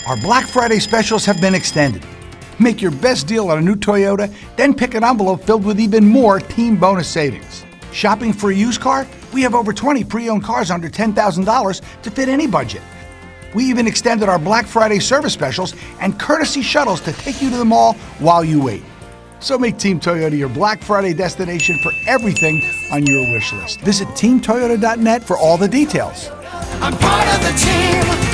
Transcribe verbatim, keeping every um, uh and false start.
Our Black Friday specials have been extended. Make your best deal on a new Toyota, then pick an envelope filled with even more team bonus savings. Shopping for a used car? We have over twenty pre-owned cars under ten thousand dollars to fit any budget. We even extended our Black Friday service specials and courtesy shuttles to take you to the mall while you wait. So make Team Toyota your Black Friday destination for everything on your wish list. Visit team toyota dot net for all the details. I'm part of the team.